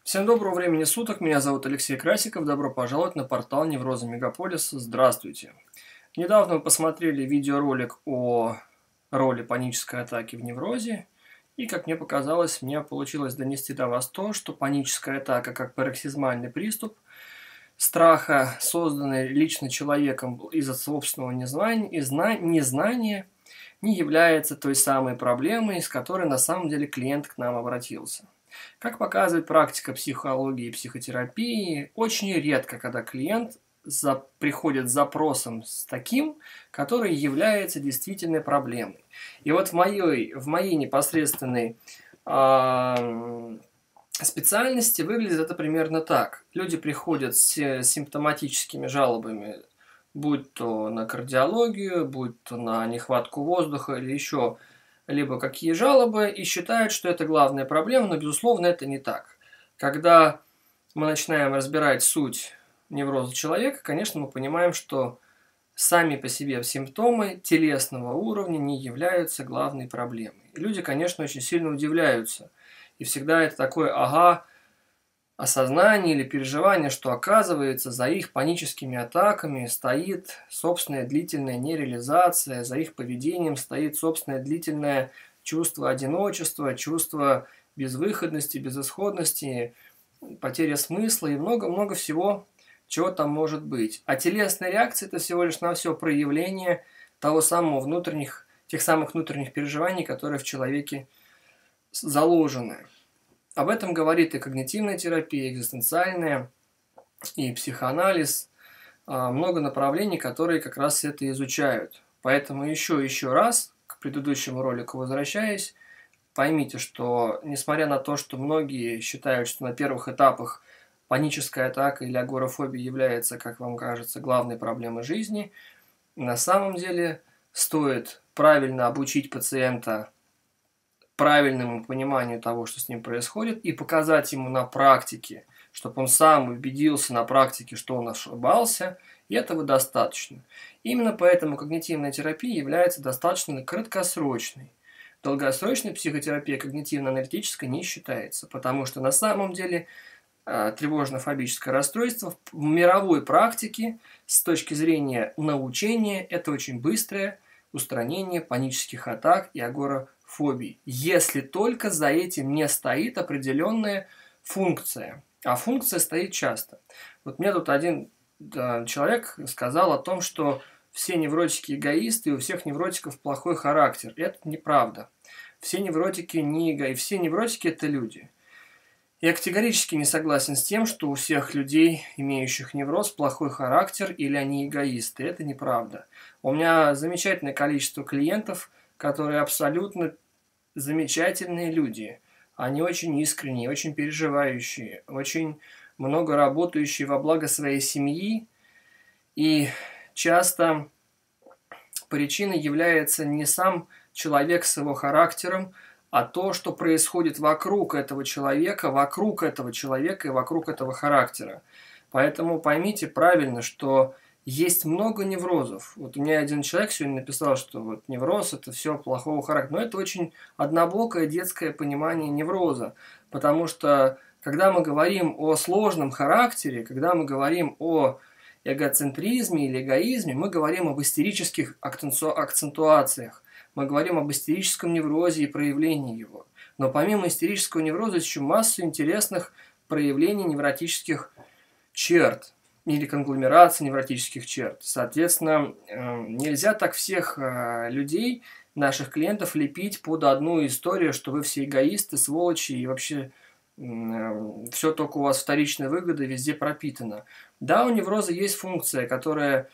Всем доброго времени суток, меня зовут Алексей Красиков, добро пожаловать на портал Невроза Мегаполис, здравствуйте. Недавно мы посмотрели видеоролик о роли панической атаки в неврозе, и, как мне показалось, мне получилось донести до вас то, что паническая атака как пароксизмальный приступ страха, созданный лично человеком из-за собственного незнания, не является той самой проблемой, с которой на самом деле клиент к нам обратился. Как показывает практика психологии и психотерапии, очень редко, когда клиент приходит с запросом с таким, который является действительной проблемой. И вот в моей непосредственной специальности выглядит это примерно так. Люди приходят с симптоматическими жалобами, будь то на кардиологию, будь то на нехватку воздуха или еще либо какие жалобы, и считают, что это главная проблема, но, безусловно, это не так. Когда мы начинаем разбирать суть невроза человека, конечно, мы понимаем, что сами по себе симптомы телесного уровня не являются главной проблемой. И люди, конечно, очень сильно удивляются. И всегда это такое «ага», осознание или переживание, что оказывается за их паническими атаками стоит собственная длительная нереализация, за их поведением стоит собственное длительное чувство одиночества, чувство безвыходности, безысходности, потеря смысла и много-много всего, чего там может быть. А телесная реакция – это всего лишь на все проявление того самого тех самых внутренних переживаний, которые в человеке заложены. Об этом говорит и когнитивная терапия, и экзистенциальная, и психоанализ, много направлений, которые как раз это изучают. Поэтому еще раз, к предыдущему ролику возвращаясь, поймите, что несмотря на то, что многие считают, что на первых этапах паническая атака или агорафобия является, как вам кажется, главной проблемой жизни, на самом деле стоит правильно обучить пациента правильному пониманию того, что с ним происходит, и показать ему на практике, чтобы он сам убедился на практике, что он ошибался, и этого достаточно. Именно поэтому когнитивная терапия является достаточно краткосрочной. Долгосрочная психотерапия когнитивно-аналитическая не считается, потому что на самом деле тревожно-фобическое расстройство в мировой практике с точки зрения научения это очень быстрое устранение панических атак и агорафобий, если только за этим не стоит определенная функция. А функция стоит часто. Вот мне тут один человек сказал о том, что все невротики эгоисты, и у всех невротиков плохой характер. Это неправда. Все невротики не эгоисты, все невротики это люди. Я категорически не согласен с тем, что у всех людей, имеющих невроз, плохой характер или они эгоисты. Это неправда. У меня замечательное количество клиентов, которые абсолютно замечательные люди. Они очень искренние, очень переживающие, очень много работающие во благо своей семьи. И часто причиной является не сам человек с его характером, а то, что происходит вокруг этого человека и вокруг этого характера. Поэтому поймите правильно, что есть много неврозов. Вот у меня один человек сегодня написал, что вот невроз – это все плохого характера. Но это очень однобокое детское понимание невроза. Потому что, когда мы говорим о сложном характере, когда мы говорим о эгоцентризме или эгоизме, мы говорим об истерических акцентуациях. Мы говорим об истерическом неврозе и проявлении его. Но помимо истерического невроза есть еще масса интересных проявлений невротических черт или конгломерации невротических черт. Соответственно, нельзя так всех людей, наших клиентов, лепить под одну историю, что вы все эгоисты, сволочи и вообще все только у вас вторичная выгода везде пропитана. Да, у невроза есть функция, которой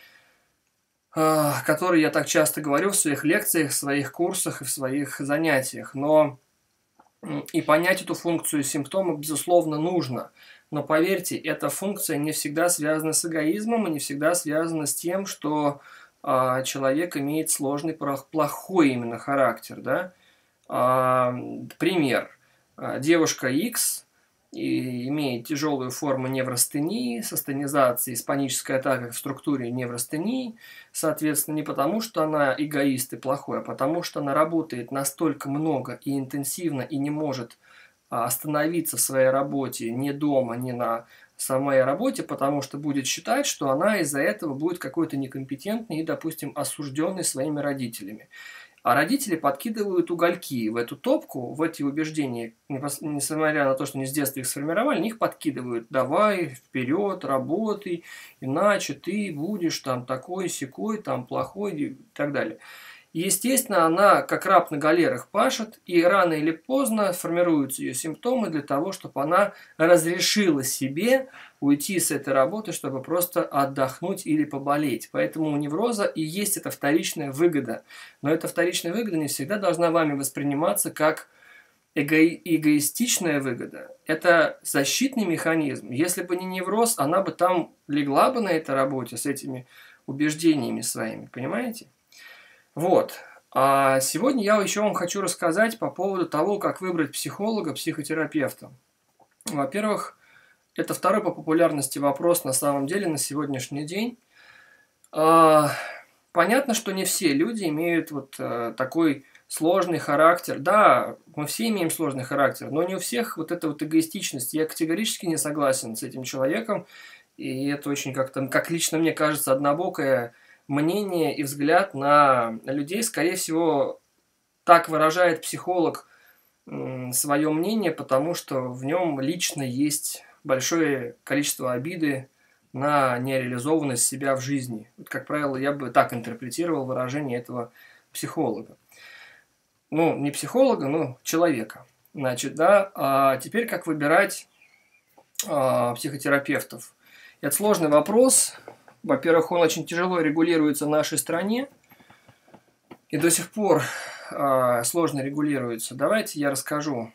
я так часто говорю в своих лекциях, в своих курсах и в своих занятиях. Но и понять эту функцию симптома, безусловно, нужно. Но поверьте, эта функция не всегда связана с эгоизмом и не всегда связана с тем, что человек имеет сложный, плохой именно характер. Да? Пример. Девушка X имеет тяжелую форму неврастении, с астенизацией, с панической атакой в структуре неврастении, соответственно, не потому, что она эгоист и плохой, а потому, что она работает настолько много и интенсивно и не может остановиться в своей работе не дома, не на самой работе, потому что будет считать, что она из-за этого будет какой-то некомпетентный и, допустим, осужденный своими родителями. А родители подкидывают угольки в эту топку, в эти убеждения, несмотря на то, что они с детства их сформировали, они их подкидывают. Давай, вперед, работай, иначе ты будешь там такой, сякой, там плохой и так далее. И, естественно, она как раб на галерах пашет, и рано или поздно формируются ее симптомы для того, чтобы она разрешила себе уйти с этой работы, чтобы просто отдохнуть или поболеть. Поэтому у невроза и есть эта вторичная выгода. Но эта вторичная выгода не всегда должна вами восприниматься как эгоистичная выгода. Это защитный механизм. Если бы не невроз, она бы там легла бы на этой работе с этими убеждениями своими. Понимаете? Вот. А сегодня я еще вам хочу рассказать по поводу того, как выбрать психолога, психотерапевта. Во-первых, это второй по популярности вопрос на самом деле на сегодняшний день. Понятно, что не все люди имеют вот такой сложный характер. Да, мы все имеем сложный характер, но не у всех вот эта вот эгоистичность. Я категорически не согласен с этим человеком, и это очень как-то, как лично мне кажется, однобокое мнение и взгляд на людей. Скорее всего, так выражает психолог свое мнение, потому что в нем лично есть большое количество обиды на нереализованность себя в жизни. Вот, как правило, я бы так интерпретировал выражение этого психолога. Ну, не психолога, но человека. Значит, да, а теперь как выбирать психотерапевтов? Это сложный вопрос. Во-первых, он очень тяжело регулируется в нашей стране и до сих пор сложно регулируется. Давайте я расскажу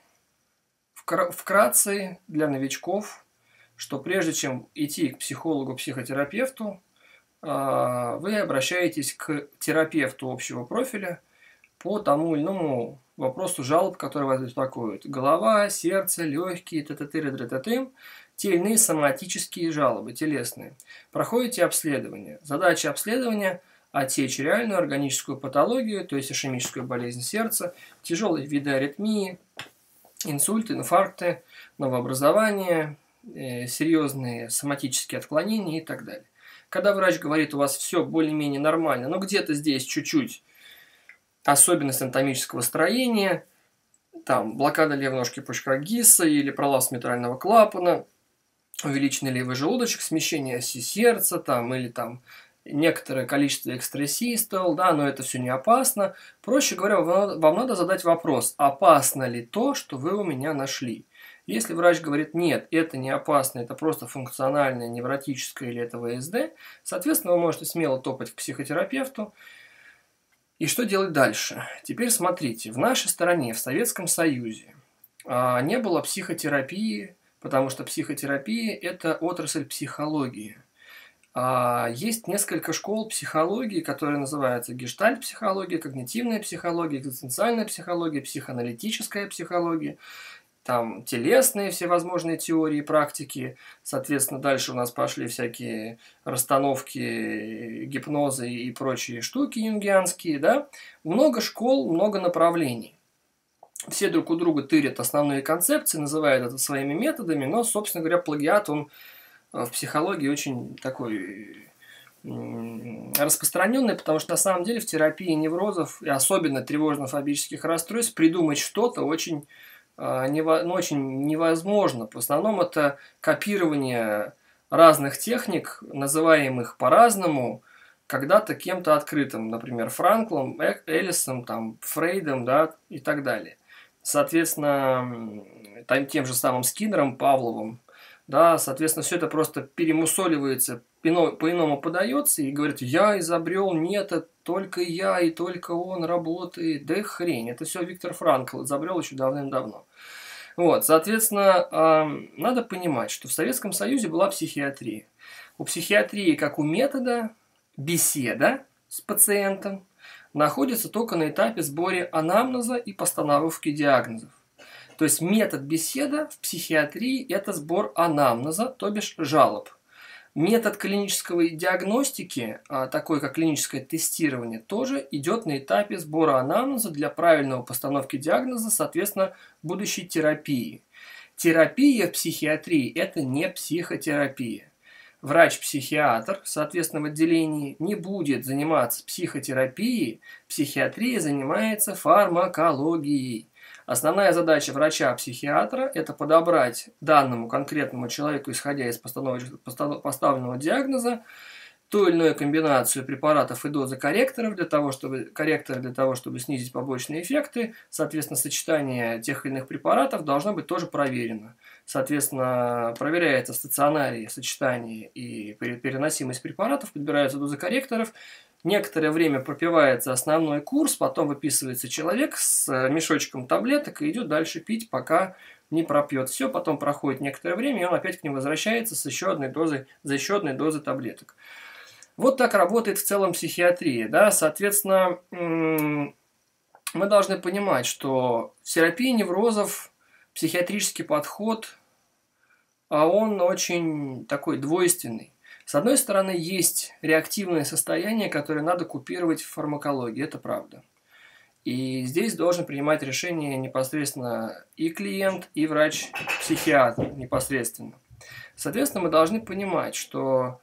вкратце для новичков, что прежде чем идти к психологу, психотерапевту, вы обращаетесь к терапевту общего профиля по тому или иному вопросу жалоб, которые вас беспокоят. Голова, сердце, легкие, т-т-ты-р-т-т-тым. Те или иные соматические жалобы, телесные. Проходите обследование. Задача обследования – отсечь реальную органическую патологию, то есть ишемическую болезнь сердца, тяжелые виды аритмии, инсульты, инфаркты, новообразования, серьезные соматические отклонения и так далее. Когда врач говорит, у вас все более-менее нормально, но где-то здесь чуть-чуть особенность анатомического строения, там блокада левой ножки пучка Гисса или пролапс митрального клапана, увеличенный левый желудочек, смещение оси сердца, там, или там некоторое количество экстрасистол, да, но это все не опасно. Проще говоря, вам надо задать вопрос, опасно ли то, что вы у меня нашли. Если врач говорит, нет, это не опасно, это просто функциональное, невротическое или это ВСД, соответственно, вы можете смело топать к психотерапевту. И что делать дальше? Теперь смотрите, в нашей стране, в Советском Союзе, не было психотерапии, потому что психотерапия – это отрасль психологии. Есть несколько школ психологии, которые называются гештальт-психология, когнитивная психология, экзистенциальная психология, психоаналитическая психология, там телесные всевозможные теории, практики. Соответственно, дальше у нас пошли всякие расстановки, гипнозы и прочие штуки юнгианские, да. Много школ, много направлений. Все друг у друга тырят основные концепции, называют это своими методами, но, собственно говоря, плагиат, он в психологии очень такой распространенный, потому что на самом деле в терапии неврозов, и особенно тревожно-фобических расстройств, придумать что-то очень невозможно. В основном это копирование разных техник, называемых по-разному, когда-то кем-то открытым, например, Франклом, Эллисом, там, Фрейдом, да, и так далее. Соответственно, тем же самым Скиннером, Павловым, да, соответственно, все это просто перемусоливается, по-иному подается и говорит, я изобрел, нет, это только я и только он работает, да хрень, это все Виктор Франкл изобрел еще давным-давно. Вот, соответственно, надо понимать, что в Советском Союзе была психиатрия. У психиатрии, как у метода, беседа с пациентом находится только на этапе сбора анамнеза и постановки диагнозов. То есть метод беседа в психиатрии – это сбор анамнеза, то бишь жалоб. Метод клинической диагностики, такой как клиническое тестирование, тоже идет на этапе сбора анамнеза для правильного постановки диагноза, соответственно, будущей терапии. Терапия в психиатрии – это не психотерапия. Врач-психиатр, соответственно, в отделении не будет заниматься психотерапией, психиатрия занимается фармакологией. Основная задача врача-психиатра – это подобрать данному конкретному человеку, исходя из поставленного диагноза, ту или иную комбинацию препаратов и дозы корректоров для того, чтобы снизить побочные эффекты. Соответственно, сочетание тех или иных препаратов должно быть тоже проверено. Соответственно, проверяется в стационаре сочетание и переносимость препаратов, подбираются дозы корректоров. Некоторое время пропивается основной курс, потом выписывается человек с мешочком таблеток и идет дальше пить, пока не пропьет все. Потом проходит некоторое время, и он опять к ним возвращается с еще одной дозой, за еще одной дозой таблеток. Вот так работает в целом психиатрия. Да? Соответственно, мы должны понимать, что в терапии неврозов психиатрический подход, он очень такой двойственный. С одной стороны, есть реактивное состояние, которое надо купировать в фармакологии, это правда. И здесь должен принимать решение непосредственно и клиент, и врач-психиатр непосредственно. Соответственно, мы должны понимать, что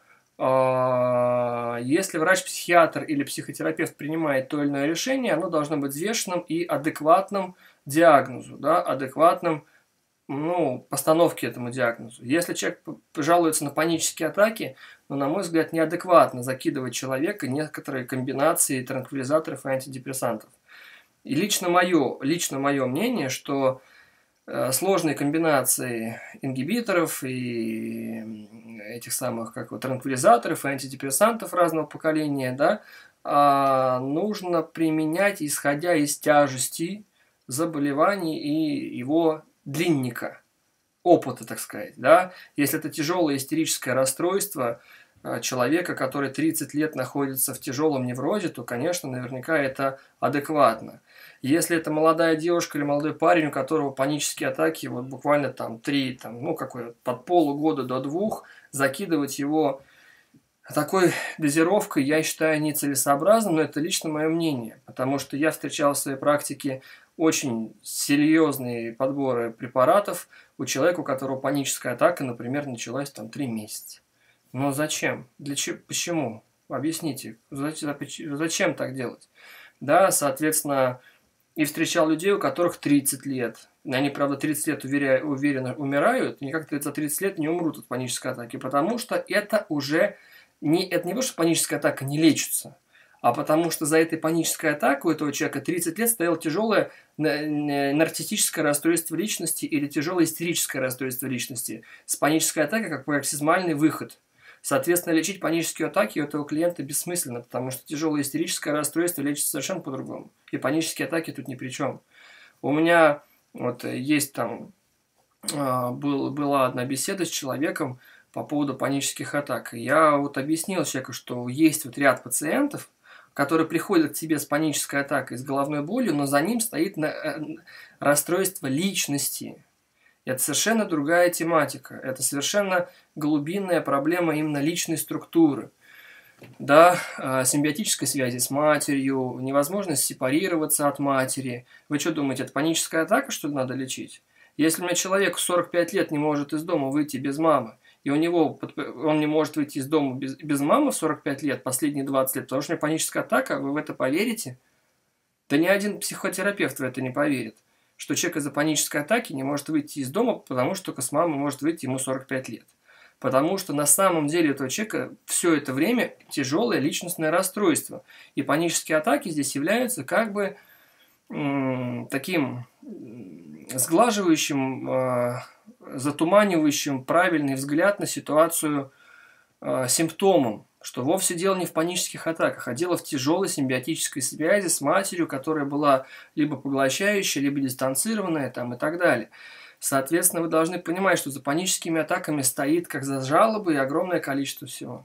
если врач-психиатр или психотерапевт принимает то или иное решение, оно должно быть взвешенным и адекватным диагнозу, да, адекватным постановке этому диагнозу. Если человек жалуется на панические атаки, на мой взгляд, неадекватно закидывать человека некоторые комбинации транквилизаторов и антидепрессантов. И лично мое мнение, что сложные комбинации ингибиторов и этих самых транквилизаторов и антидепрессантов разного поколения, да, нужно применять, исходя из тяжести заболеваний и его длинника, опыта, так сказать. Да? Если это тяжелое истерическое расстройство человека, который 30 лет находится в тяжелом неврозе, то, конечно, наверняка это адекватно. Если это молодая девушка или молодой парень, у которого панические атаки, вот буквально от полугода до 2, закидывать его такой дозировкой, я считаю, нецелесообразным, но это лично мое мнение, потому что я встречал в своей практике очень серьезные подборы препаратов у человека, у которого паническая атака, например, началась 3 месяца. Но зачем? Почему? Объясните, зачем так делать? Да, соответственно, и встречал людей, у которых 30 лет. Они, правда, 30 лет уверенно умирают, никак за 30 лет не умрут от панической атаки, потому что это уже не потому, что паническая атака не лечится, а потому что за этой панической атакой у этого человека 30 лет стояло тяжелое нарциссическое расстройство личности или тяжелое истерическое расстройство личности с панической атакой как пароксизмальный выход. Соответственно, лечить панические атаки у этого клиента бессмысленно, потому что тяжелое истерическое расстройство лечится совершенно по-другому. И панические атаки тут ни при чем. У меня есть была одна беседа с человеком по поводу панических атак. И я объяснил человеку, что есть ряд пациентов, которые приходят к тебе с панической атакой, с головной болью, но за ним стоит расстройство личности. Это совершенно другая тематика. Это совершенно глубинная проблема именно личной структуры. Да, симбиотической связи с матерью, невозможность сепарироваться от матери. Вы что думаете, это паническая атака, что ли, надо лечить? Если у меня человек в 45 лет не может из дома выйти без мамы, и он не может выйти из дома без мамы в 45 лет, последние 20 лет, потому что у него паническая атака, вы в это поверите? Да ни один психотерапевт в это не поверит, что человек из-за панической атаки не может выйти из дома, потому что только с мамой может выйти ему 45 лет. Потому что на самом деле у этого человека все это время тяжелое личностное расстройство. И панические атаки здесь являются таким сглаживающим, затуманивающим правильный взгляд на ситуацию симптомом, что вовсе дело не в панических атаках, а дело в тяжелой симбиотической связи с матерью, которая была либо поглощающая, либо дистанцированная и так далее. Соответственно, вы должны понимать, что за паническими атаками стоит, как за жалобы, огромное количество всего.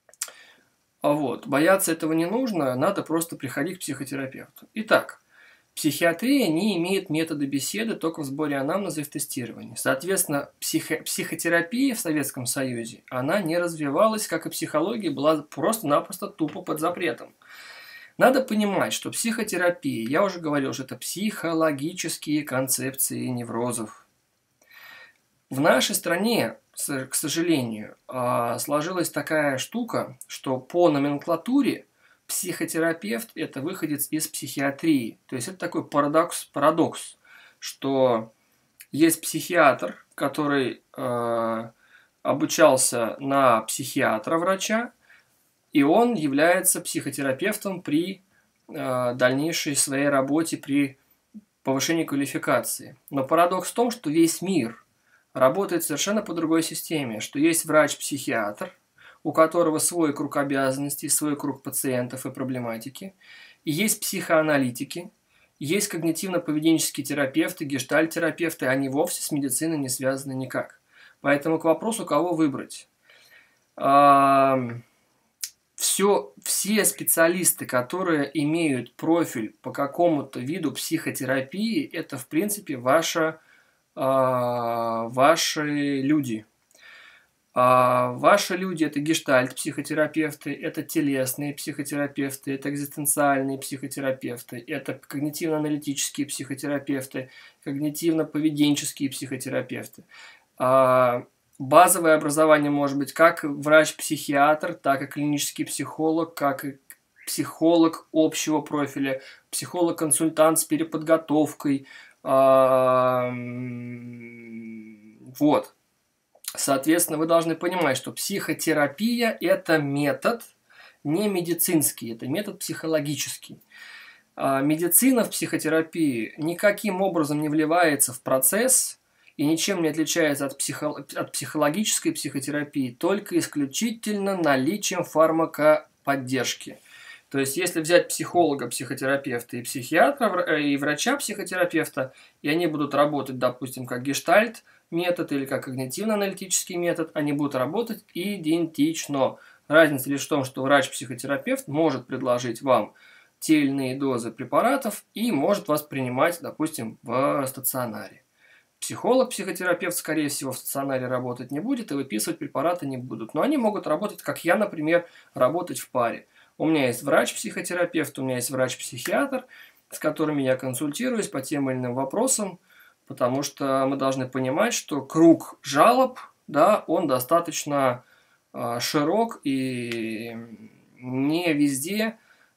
Бояться этого не нужно, надо просто приходить к психотерапевту. Итак, Психиатрия не имеет метода беседы только в сборе анамнеза и в тестировании. Соответственно, психотерапия в Советском Союзе, она не развивалась, как и психология, была просто-напросто тупо под запретом. Надо понимать, что психотерапия, я уже говорил, что это психологические концепции неврозов. В нашей стране, к сожалению, сложилась такая штука, что по номенклатуре психотерапевт – это выходец из психиатрии. То есть это такой парадокс, что есть психиатр, который обучался на психиатра-врача, и он является психотерапевтом при дальнейшей своей работе, при повышении квалификации. Но парадокс в том, что весь мир работает совершенно по другой системе, что есть врач-психиатр, у которого свой круг обязанностей, свой круг пациентов и проблематики, и есть психоаналитики, есть когнитивно-поведенческие терапевты, гештальт-терапевты, они вовсе с медициной не связаны никак. Поэтому к вопросу, кого выбрать. Все специалисты, которые имеют профиль по какому-то виду психотерапии, это, в принципе, ваши люди. Ваши люди – это гештальт-психотерапевты, это телесные психотерапевты, это экзистенциальные психотерапевты, это когнитивно-аналитические психотерапевты, когнитивно-поведенческие психотерапевты. Базовое образование может быть как врач-психиатр, так и клинический психолог, как и психолог общего профиля, психолог-консультант с переподготовкой. Вот. Соответственно, вы должны понимать, что психотерапия – это метод не медицинский, это метод психологический. Медицина в психотерапии никаким образом не вливается в процесс и ничем не отличается от психологической психотерапии, только исключительно наличием фармакоподдержки. То есть, если взять психолога, психотерапевта и психиатра, и врача-психотерапевта, и они будут работать, допустим, как гештальт метод или как когнитивно-аналитический метод, они будут работать идентично. Разница лишь в том, что врач-психотерапевт может предложить вам те или иные дозы препаратов и может вас принимать, допустим, в стационаре. Психолог, психотерапевт, скорее всего, в стационаре работать не будет и выписывать препараты не будут. Но они могут работать, как я, например, работать в паре. У меня есть врач-психотерапевт, у меня есть врач-психиатр, с которыми я консультируюсь по тем или иным вопросам, потому что мы должны понимать, что круг жалоб, да, он достаточно широк, и не везде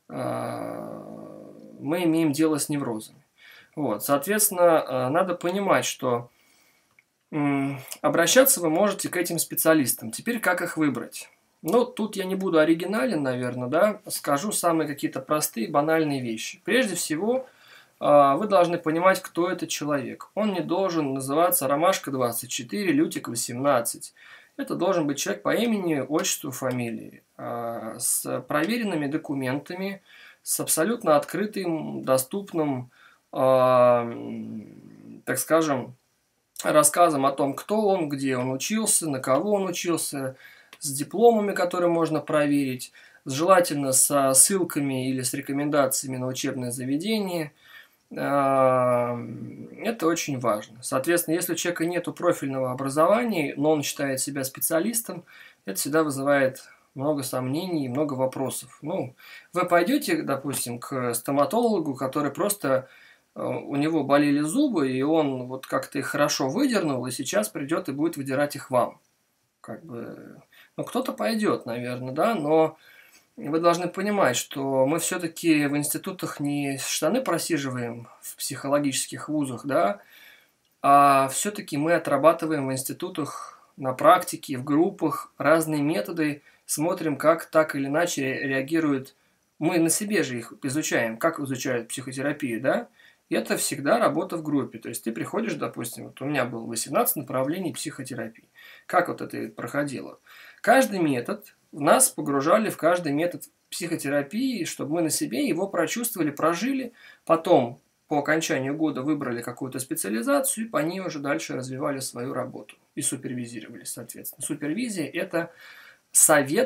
мы имеем дело с неврозами. Вот, соответственно, надо понимать, что обращаться вы можете к этим специалистам. Теперь как их выбрать? Ну, тут я не буду оригинален, наверное, да, скажу самые какие-то простые, банальные вещи. Прежде всего, вы должны понимать, кто этот человек. Он не должен называться Ромашка 24, Лютик 18. Это должен быть человек по имени, отчеству, фамилии, с проверенными документами, с абсолютно открытым, доступным, так скажем, рассказом о том, кто он, где он учился, на кого он учился, с дипломами, которые можно проверить, желательно со ссылками или с рекомендациями на учебное заведение. Это очень важно. Соответственно, если у человека нет профильного образования, но он считает себя специалистом, это всегда вызывает много сомнений и много вопросов. Ну, вы пойдете, допустим, к стоматологу, который просто у него болели зубы, и он вот как-то их хорошо выдернул, и сейчас придет и будет выдирать их вам. Как бы, ну, кто-то пойдет, наверное, да, но вы должны понимать, что мы все-таки в институтах не штаны просиживаем в психологических вузах, да, а все-таки мы отрабатываем в институтах на практике, в группах разные методы, смотрим, как так или иначе реагируют. Мы на себе же их изучаем, как изучают психотерапию, да. И это всегда работа в группе. То есть ты приходишь, допустим, вот у меня было 18 направлений психотерапии. Как вот это проходило? Каждый метод, нас погружали в каждый метод психотерапии, чтобы мы на себе его прочувствовали, прожили. Потом, по окончанию года, выбрали какую-то специализацию и по ней уже дальше развивали свою работу. И супервизировали, соответственно. Супервизия – это совет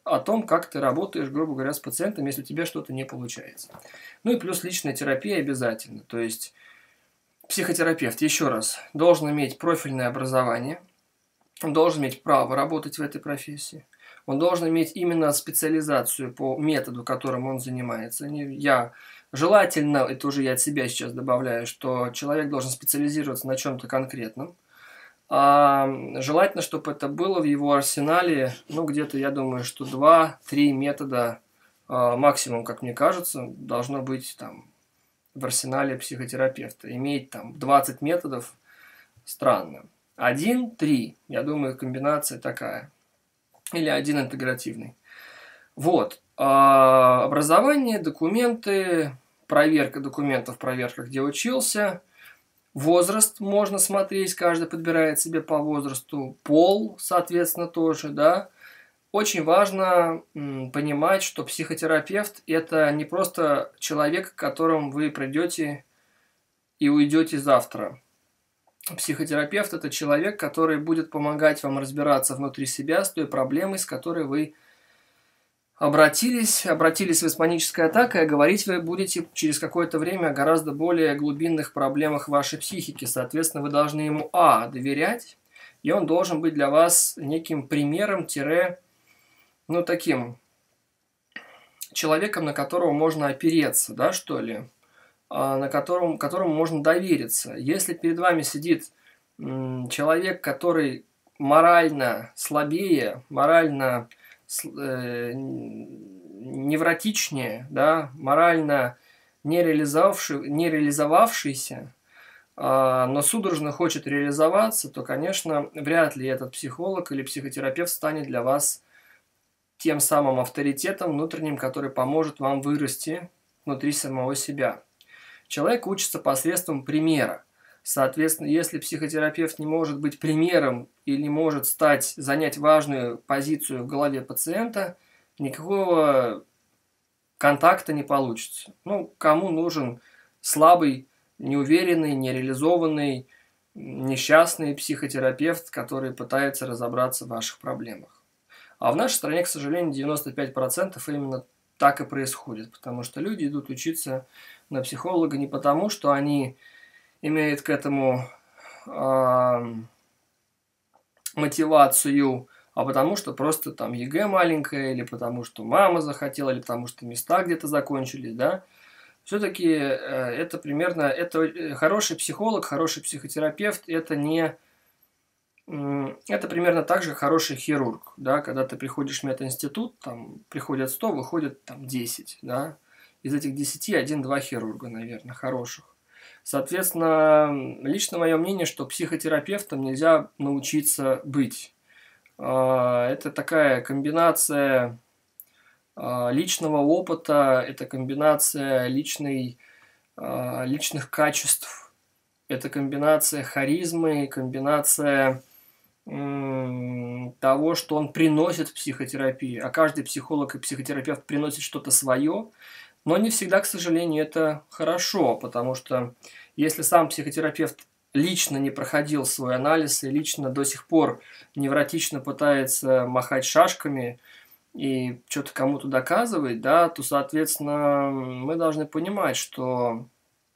о том, как ты работаешь, грубо говоря, с пациентом, если у тебя что-то не получается. Ну и плюс личная терапия обязательно. То есть психотерапевт, еще раз, должен иметь профильное образование, он должен иметь право работать в этой профессии, он должен иметь именно специализацию по методу, которым он занимается. Желательно, это уже я от себя сейчас добавляю, что человек должен специализироваться на чем-то конкретном. Желательно, чтобы это было в его арсенале, ну, где-то, я думаю, что 2-3 метода максимум, как мне кажется, должно быть там в арсенале психотерапевта. Иметь там 20 методов странно. 1-3, я думаю, комбинация такая. Или один интегративный. Вот. Образование, документы, проверка документов, проверка, где учился. Возраст можно смотреть, каждый подбирает себе по возрасту. Пол, соответственно, тоже, да. Очень важно понимать, что психотерапевт – это не просто человек, к которому вы придете и уйдете завтра. Психотерапевт – это человек, который будет помогать вам разбираться внутри себя с той проблемой, с которой вы обратились вы с панической атакой, а говорить вы будете через какое-то время о гораздо более глубинных проблемах вашей психики. Соответственно, вы должны ему доверять, и он должен быть для вас неким примером, таким человеком, на которого можно опереться, да, что ли, которому можно довериться. Если перед вами сидит человек, который морально слабее, морально невротичнее, да, морально не реализовавшийся, но судорожно хочет реализоваться, то, конечно, вряд ли этот психолог или психотерапевт станет для вас тем самым авторитетом внутренним, который поможет вам вырасти внутри самого себя. Человек учится посредством примера. Соответственно, если психотерапевт не может быть примером или не может занять важную позицию в голове пациента, никакого контакта не получится. Кому нужен слабый, неуверенный, нереализованный, несчастный психотерапевт, который пытается разобраться в ваших проблемах? А в нашей стране, к сожалению, 95% именно так и происходит, потому что люди идут учиться на психолога не потому, что они имеют к этому мотивацию, а потому что просто там ЕГЭ маленькое, или потому что мама захотела, или потому что места где-то закончились, да. Все-таки это хороший психолог, хороший психотерапевт, это примерно так же хороший хирург, да, когда ты приходишь в мединститут, там приходят 100, выходят там 10, да, из этих 10 1-2 хирурга, наверное, хороших. Соответственно, лично мое мнение, что психотерапевтом нельзя научиться быть. Это такая комбинация личного опыта, это комбинация личных качеств, это комбинация харизмы, комбинация того, что он приносит в психотерапии. А каждый психолог и психотерапевт приносит что-то свое, но не всегда, к сожалению, это хорошо, потому что если сам психотерапевт лично не проходил свой анализ и лично до сих пор невротично пытается махать шашками и что-то кому-то доказывать, да, то, соответственно, мы должны понимать, что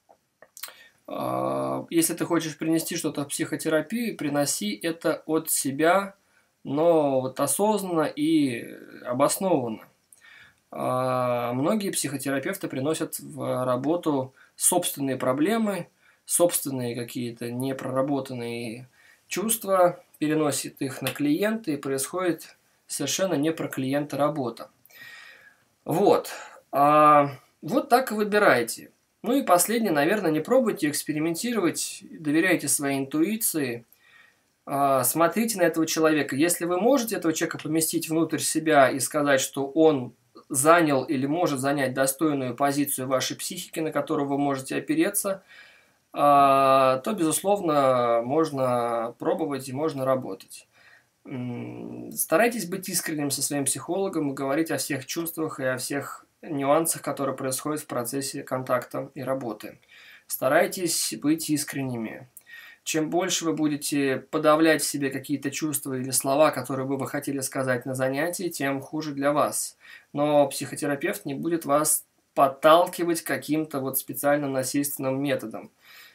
если ты хочешь принести что-то в психотерапию, приноси это от себя, но вот осознанно и обоснованно. Многие психотерапевты приносят в работу собственные проблемы, собственные какие-то непроработанные чувства, переносят их на клиента, и происходит совершенно не про клиента работа. Вот. Вот так и выбирайте. Ну и последнее, наверное, не пробуйте экспериментировать, доверяйте своей интуиции, смотрите на этого человека. Если вы можете этого человека поместить внутрь себя и сказать, что он занял или может занять достойную позицию вашей психики, на которую вы можете опереться, то, безусловно, можно пробовать и можно работать. Старайтесь быть искренним со своим психологом и говорить о всех чувствах и о всех нюансах, которые происходят в процессе контакта и работы. Старайтесь быть искренними. чем больше вы будете подавлять в себе какие-то чувства или слова, которые бы вы хотели сказать на занятии, тем хуже для вас. Но психотерапевт не будет вас подталкивать каким-то вот специально насильственным методом.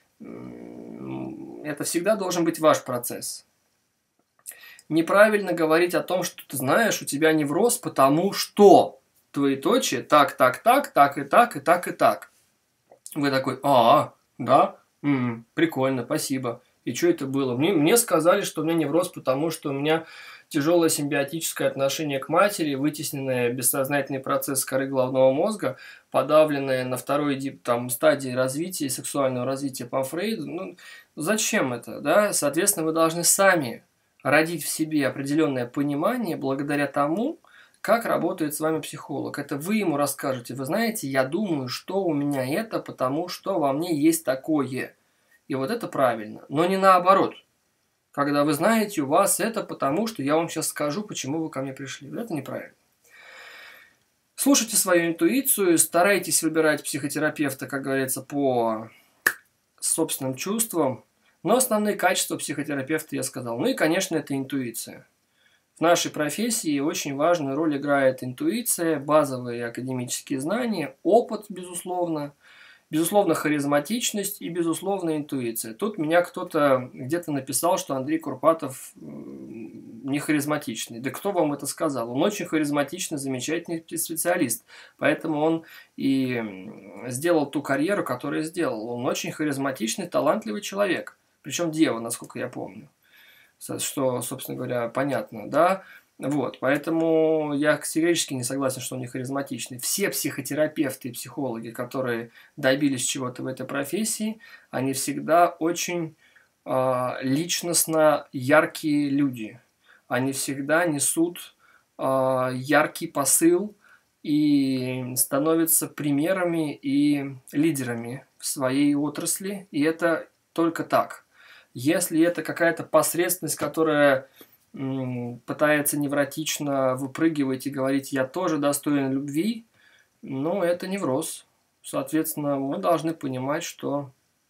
Это всегда должен быть ваш процесс. Неправильно говорить о том, что ты знаешь, у тебя невроз, потому что двоеточие, так, так, так, так и так, и так, и так. Вы такой, да, прикольно, спасибо. И что это было? Мне сказали, что у меня невроз, потому что у меня тяжелое симбиотическое отношение к матери, вытесненное бессознательный процесс коры головного мозга, подавленное на второй стадии развития, сексуального развития по Фрейду. Ну, зачем это, да? Соответственно, вы должны сами родить в себе определенное понимание благодаря тому, как работает с вами психолог. Это вы ему расскажете. Вы знаете, я думаю, что у меня это, потому что во мне есть такое. И вот это правильно. Но не наоборот. Когда вы знаете, у вас это потому, что я вам сейчас скажу, почему вы ко мне пришли. Это неправильно. Слушайте свою интуицию, старайтесь выбирать психотерапевта, как говорится, по собственным чувствам. Но основные качества психотерапевта я сказал. Ну и, конечно, это интуиция. В нашей профессии очень важную роль играет интуиция, базовые академические знания, опыт, безусловно, харизматичность и, безусловно, интуиция. Тут меня кто-то где-то написал, что Андрей Курпатов не харизматичный. Да кто вам это сказал? Он очень харизматичный, замечательный специалист. Поэтому он и сделал ту карьеру, которую сделал. Он очень харизматичный, талантливый человек. Причем дева, насколько я помню. Что, собственно говоря, понятно, да? Вот, поэтому я категорически не согласен, что он не харизматичный. Все психотерапевты и психологи, которые добились чего-то в этой профессии, они всегда очень личностно яркие люди. Они всегда несут яркий посыл и становятся примерами и лидерами в своей отрасли. И это только так. Если это какая-то посредственность, которая пытается невротично выпрыгивать и говорить «я тоже достоин любви», но это невроз. Соответственно, мы должны понимать, что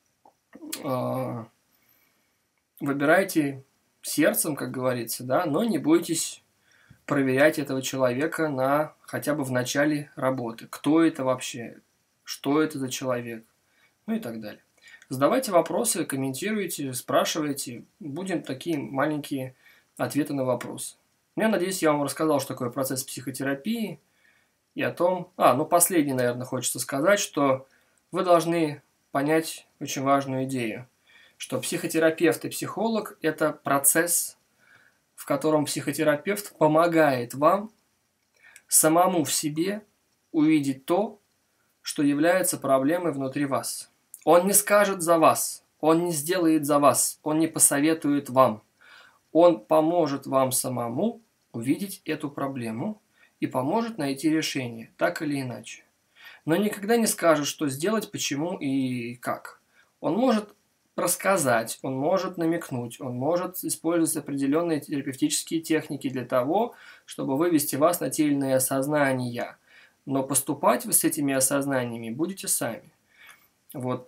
выбирайте сердцем, как говорится, да, но не бойтесь проверять этого человека хотя бы в начале работы. Кто это вообще? Что это за человек? Ну и так далее. Задавайте вопросы, комментируйте, спрашивайте. Будем такие маленькие ответы на вопросы. Я надеюсь, я вам рассказал, что такое процесс психотерапии и о том... последнее, наверное, хочется сказать, что вы должны понять очень важную идею, что психотерапевт и психолог – это процесс, в котором психотерапевт помогает вам самому в себе увидеть то, что является проблемой внутри вас. Он не скажет за вас, он не сделает за вас, он не посоветует вам. Он поможет вам самому увидеть эту проблему и поможет найти решение, так или иначе. Но никогда не скажет, что сделать, почему и как. Он может рассказать, он может намекнуть, он может использовать определенные терапевтические техники для того, чтобы вывести вас на те или иные осознания. Но поступать вы с этими осознаниями будете сами. Вот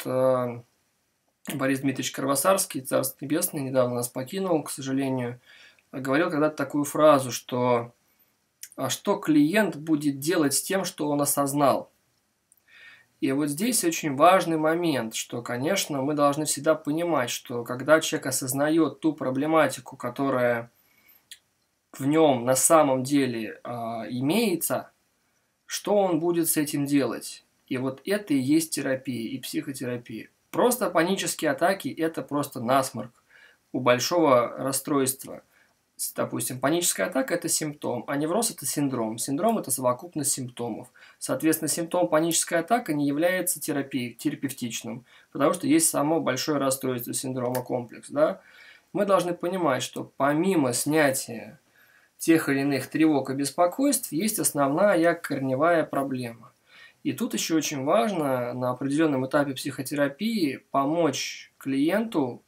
Борис Дмитриевич Кровосарский, Царство Небесное, недавно нас покинул, к сожалению, говорил когда-то такую фразу, что «а что клиент будет делать с тем, что он осознал?» И вот здесь очень важный момент, что, конечно, мы должны всегда понимать, что когда человек осознает ту проблематику, которая в нем на самом деле имеется, что он будет с этим делать? И вот это и есть терапия и психотерапия. Просто панические атаки – это просто насморк у большого расстройства. Допустим, паническая атака – это симптом, а невроз – это синдром. Синдром – это совокупность симптомов. Соответственно, симптом панической атаки не является терапевтичным, потому что есть само большое расстройство синдрома комплекс. Да? Мы должны понимать, что помимо снятия тех или иных тревог и беспокойств, есть основная корневая проблема. И тут еще очень важно на определенном этапе психотерапии помочь клиенту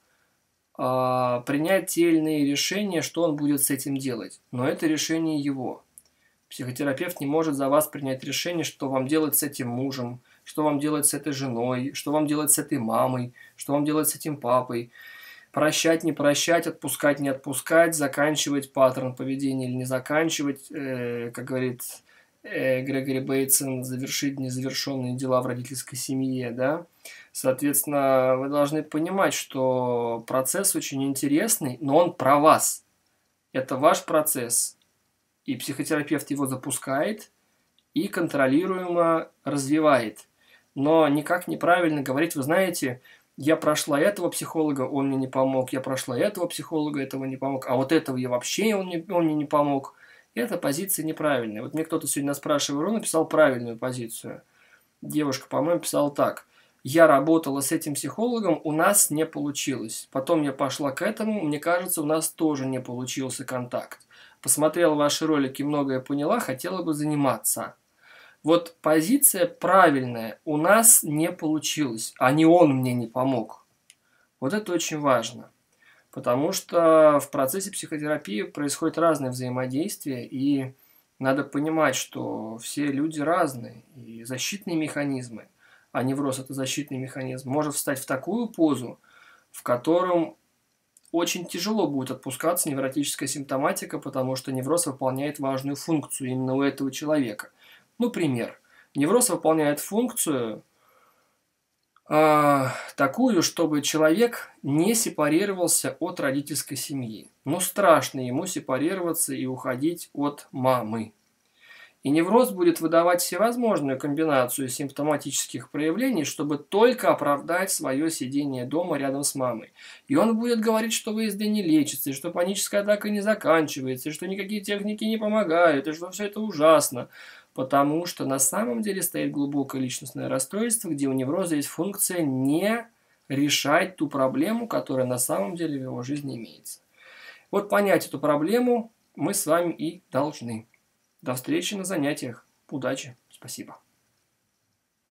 принять те или иные решения, что он будет с этим делать. Но это решение его. Психотерапевт не может за вас принять решение, что вам делать с этим мужем, что вам делать с этой женой, что вам делать с этой мамой, что вам делать с этим папой. Прощать, не прощать, отпускать, не отпускать, заканчивать паттерн поведения или не заканчивать, как говорит Грегори Бейтсон, завершить незавершенные дела в родительской семье, да. Соответственно, вы должны понимать, что процесс очень интересный, но он про вас. Это ваш процесс, и психотерапевт его запускает и контролируемо развивает. Но никак неправильно говорить, вы знаете, я прошла этого психолога, он мне не помог, я прошла этого психолога, этого не помог, а вот этого я вообще, он мне не помог. Эта позиция неправильная. Вот мне кто-то сегодня спрашивал, он написал правильную позицию. Девушка, по-моему, писала так. Я работала с этим психологом, у нас не получилось. Потом я пошла к этому, мне кажется, у нас тоже не получился контакт. Посмотрела ваши ролики, многое поняла, хотела бы заниматься. Вот позиция правильная, у нас не получилось, а не он мне не помог. Вот это очень важно. Потому что в процессе психотерапии происходит разное взаимодействие, и надо понимать, что все люди разные, и защитные механизмы, а невроз – это защитный механизм, может встать в такую позу, в котором очень тяжело будет отпускаться невротическая симптоматика, потому что невроз выполняет важную функцию именно у этого человека. Ну, пример. Невроз выполняет функцию такую, чтобы человек не сепарировался от родительской семьи. Но страшно ему сепарироваться и уходить от мамы. И невроз будет выдавать всевозможную комбинацию симптоматических проявлений, чтобы только оправдать свое сидение дома рядом с мамой. И он будет говорить, что ВСД не лечится, и что паническая атака не заканчивается, и что никакие техники не помогают, и что все это ужасно. Потому что на самом деле стоит глубокое личностное расстройство, где у невроза есть функция не решать ту проблему, которая на самом деле в его жизни имеется. Вот понять эту проблему мы с вами и должны. До встречи на занятиях. Удачи. Спасибо.